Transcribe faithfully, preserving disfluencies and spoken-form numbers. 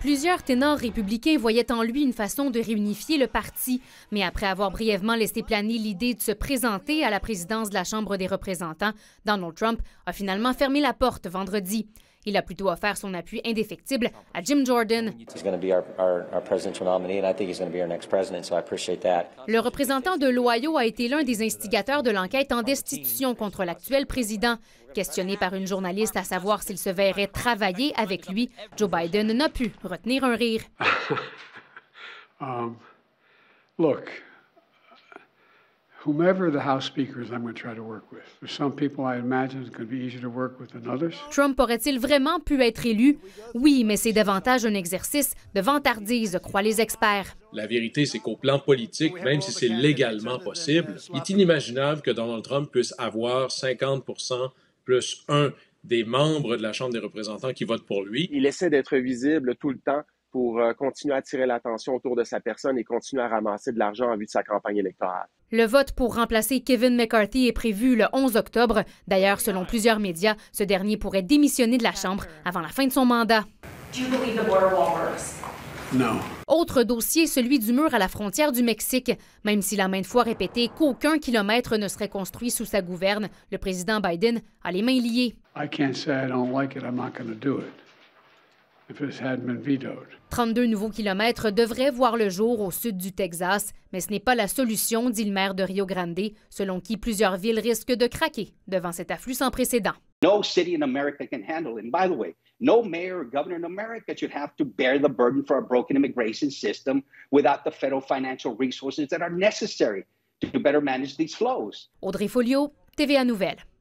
Plusieurs ténors républicains voyaient en lui une façon de réunifier le parti, mais après avoir brièvement laissé planer l'idée de se présenter à la présidence de la Chambre des représentants, Donald Trump a finalement fermé la porte vendredi. Il a plutôt offert son appui indéfectible à Jim Jordan. Le représentant de l'Ohio a été l'un des instigateurs de l'enquête en destitution contre l'actuel président. Questionné par une journaliste à savoir s'il se verrait travailler avec lui, Joe Biden n'a pu retenir un rire. um, look, whomever the House Speaker is, I'm going to try to work with. There's some people I imagine it's going to be easier to work with than others. Trump aurait-il vraiment pu être élu? Oui, mais c'est davantage un exercice de vantardise, croient les experts. La vérité, c'est qu'au plan politique, même si c'est légalement possible, il est inimaginable que Donald Trump puisse avoir cinquante pour cent plus un des membres de la Chambre des représentants qui votent pour lui. Il essaie d'être visible tout le temps pour euh, continuer à attirer l'attention autour de sa personne et continuer à ramasser de l'argent en vue de sa campagne électorale. Le vote pour remplacer Kevin McCarthy est prévu le onze octobre. D'ailleurs, selon plusieurs médias, ce dernier pourrait démissionner de la Chambre avant la fin de son mandat. No. Autre dossier, celui du mur à la frontière du Mexique. Même s'il a maintes fois répété qu'aucun kilomètre ne serait construit sous sa gouverne, le président Biden a les mains liées. I can't say I don't like it. I'm not going to do it if it hadn't been vetoed. trente-deux nouveaux kilomètres devraient voir le jour au sud du Texas, mais ce n'est pas la solution, dit le maire de Rio Grande, selon qui plusieurs villes risquent de craquer devant cet afflux sans précédent. No city in America can handle it. And by the way, no mayor or governor in America should have to bear the burden for a broken immigration system without the federal financial resources that are necessary to better manage these flows. Audrey Folliot, T V A Nouvelles.